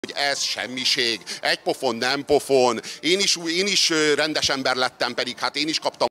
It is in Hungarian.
hogy ez semmiség, egy pofon nem pofon, én is rendes ember lettem, pedig hát én is kaptam